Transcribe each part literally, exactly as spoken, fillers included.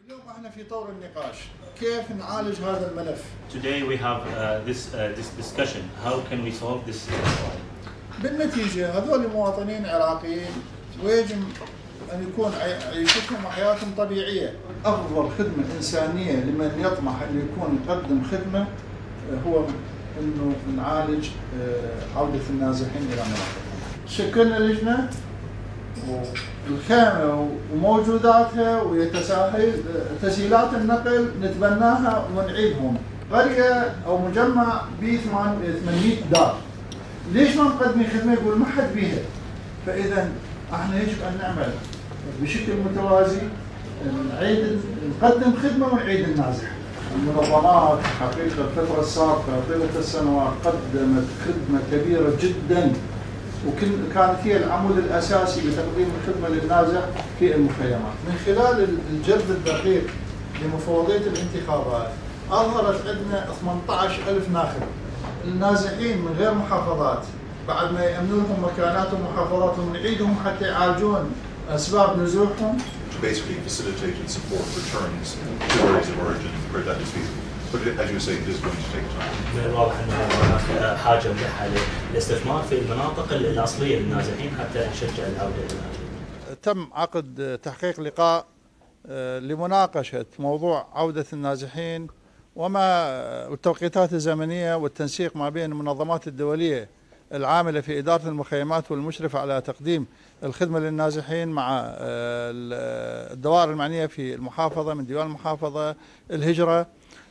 اليوم احنا في طور النقاش، كيف نعالج هذا الملف؟ Today we have uh, this uh, this discussion. How can we solve this problem? بالنتيجة هذول مواطنين عراقيين ويجب أن يكون عيشتهم وحياتهم طبيعية. أفضل خدمة إنسانية لمن يطمح أن يكون يقدم خدمة هو أنه نعالج عودة النازحين إلى مناطقهم. شكلنا لجنة والخيمة وموجوداتها ويتساهل تسهيلات النقل نتبناها ونعيدهم. قرية أو مجمع به ثمانمئة دار. ليش ما نقدم خدمة يقول ما حد بيها؟ فإذا احنا يجب أن نعمل بشكل متوازي، نعيد نقدم خدمة ونعيد النازح. المنظمات حقيقة الفترة السابقة طيلة السنوات قدمت خدمة كبيرة جدا، وكانت هي العمود الأساسي لتقديم الخدمة للنازح في المخيمات. من خلال الجرد الدقيق لمفوضية الانتخابات أظهرت عندنا ثمانية عشر ألف ناخب. النازحين من غير محافظات بعد ما يأمنوا لهم مكاناتهم ومحافظاتهم نعيدهم حتى يعالجون أسباب نزوحهم. To basically facilitate and support returns to areas of origin where that is feasible. But as you say, it is going to take time. من الواضح أنه هناك حاجة ملحة للاستثمار في المناطق الأصلية للنازحين حتى نشجع العودة إلى. تم عقد تحقيق لقاء لمناقشة موضوع عودة النازحين وما التوقيتات الزمنية والتنسيق ما بين المنظمات الدولية العاملة في إدارة المخيمات والمشرفة على تقديم الخدمة للنازحين مع الدوائر المعنية في المحافظة من ديوان المحافظة الهجرة.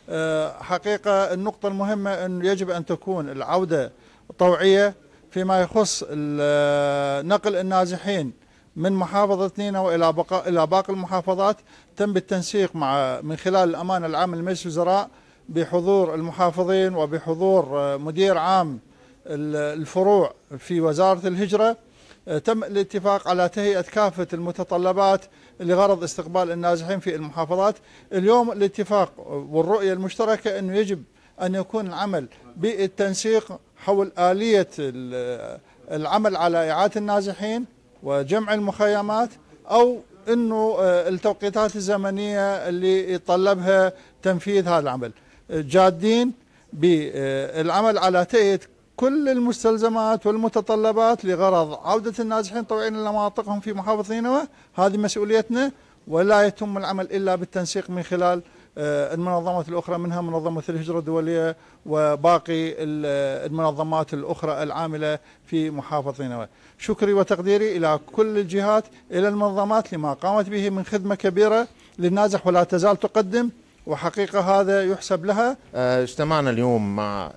حقيقة النقطة المهمة أن يجب أن تكون العودة طوعية فيما يخص نقل النازحين من محافظة نينوى إلى بقاء إلى باقي المحافظات. تم بالتنسيق مع من خلال الأمانة العامة لمجلس الوزراء بحضور المحافظين وبحضور مدير عام الفروع في وزارة الهجرة. تم الاتفاق على تهيئة كافة المتطلبات لغرض استقبال النازحين في المحافظات. اليوم الاتفاق والرؤية المشتركة أنه يجب أن يكون العمل بالتنسيق حول آلية العمل على إعادة النازحين وجمع المخيمات، أو أنه التوقيتات الزمنية اللي يتطلبها تنفيذ هذا العمل. جادين بالعمل على تهيئة كل المستلزمات والمتطلبات لغرض عودة النازحين طوعيا إلى مناطقهم في محافظة نينوى. هذه مسؤوليتنا، ولا يتم العمل إلا بالتنسيق من خلال المنظمات الأخرى، منها منظمة الهجرة الدولية وباقي المنظمات الأخرى العاملة في محافظة نينوى. شكري وتقديري إلى كل الجهات، إلى المنظمات لما قامت به من خدمة كبيرة للنازح ولا تزال تقدم، وحقيقة هذا يحسب لها. اجتمعنا اليوم مع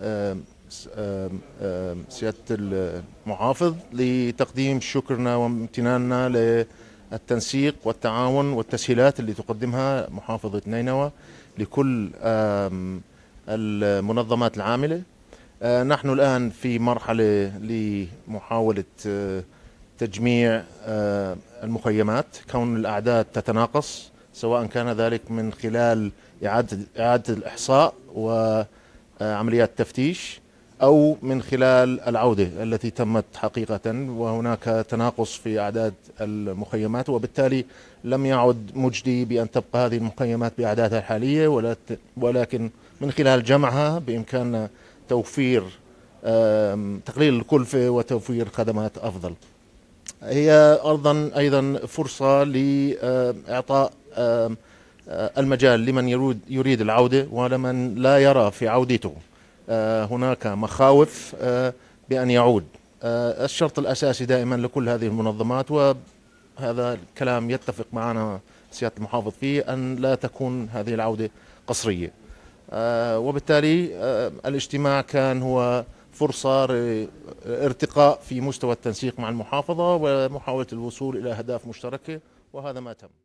سيادة المحافظ لتقديم شكرنا وامتناننا للتنسيق والتعاون والتسهيلات اللي تقدمها محافظة نينوى لكل المنظمات العاملة. نحن الآن في مرحلة لمحاولة تجميع المخيمات، كون الأعداد تتناقص، سواء كان ذلك من خلال إعادة إعادة الإحصاء وعمليات تفتيش أو من خلال العودة التي تمت حقيقة، وهناك تناقص في أعداد المخيمات، وبالتالي لم يعد مجدي بأن تبقى هذه المخيمات بأعدادها الحالية، ولكن من خلال جمعها بإمكاننا توفير تقليل الكلفة وتوفير خدمات أفضل. هي أيضا أيضا فرصة لإعطاء المجال لمن يريد يريد العودة ولمن لا يرى في عودته هناك مخاوف بأن يعود. الشرط الأساسي دائما لكل هذه المنظمات، وهذا الكلام يتفق معنا سيادة المحافظ فيه، أن لا تكون هذه العودة قصرية. وبالتالي الاجتماع كان هو فرصة ارتقاء في مستوى التنسيق مع المحافظة ومحاولة الوصول إلى أهداف مشتركة، وهذا ما تم.